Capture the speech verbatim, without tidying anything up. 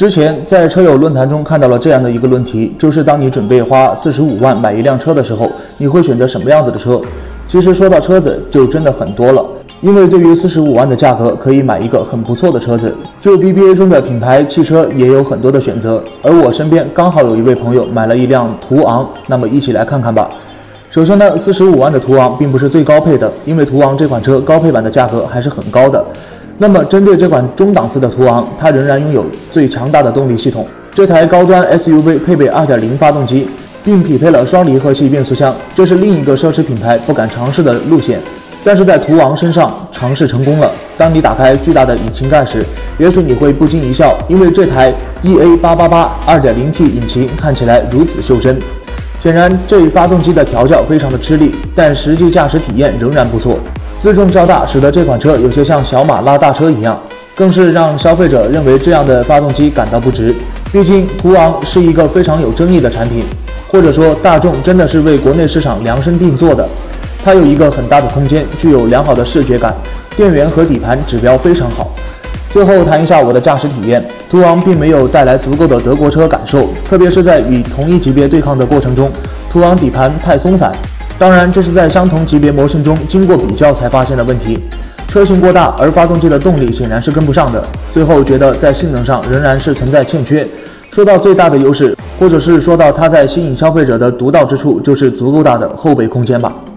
之前在车友论坛中看到了这样的一个论题，就是当你准备花四十五万买一辆车的时候，你会选择什么样子的车？其实说到车子，就真的很多了。因为对于四十五万的价格，可以买一个很不错的车子。就 B B A 中的品牌汽车也有很多的选择，而我身边刚好有一位朋友买了一辆途昂，那么一起来看看吧。首先呢，四十五万的途昂并不是最高配的，因为途昂这款车高配版的价格还是很高的。那么针对这款中档次的途昂，它仍然拥有最强大的动力系统。这台高端 S U V 配备 二点零 发动机，并匹配了双离合器变速箱，这是另一个奢侈品牌不敢尝试的路线。但是在途昂身上尝试成功了。当你打开巨大的引擎盖时，也许你会不禁一笑，因为这台 E A 八八八 二点零 T 引擎看起来如此袖珍。显然，这一发动机的调教非常的吃力，但实际驾驶体验仍然不错。自重较大，使得这款车有些像小马拉大车一样，更是让消费者认为这样的发动机感到不值。毕竟途昂是一个非常有争议的产品，或者说大众真的是为国内市场量身定做的。它有一个很大的空间，具有良好的视觉感，电源和底盘指标非常好。最后谈一下我的驾驶体验，途昂并没有带来足够的德国车感受，特别是在与同一级别对抗的过程中，途昂底盘太松散。当然，这是在相同级别模型中经过比较才发现的问题。车型过大，而发动机的动力显然是跟不上的。最后觉得在性能上仍然是存在欠缺。说到最大的优势，或者是说到它在吸引消费者的独到之处，就是足够大的后备空间吧。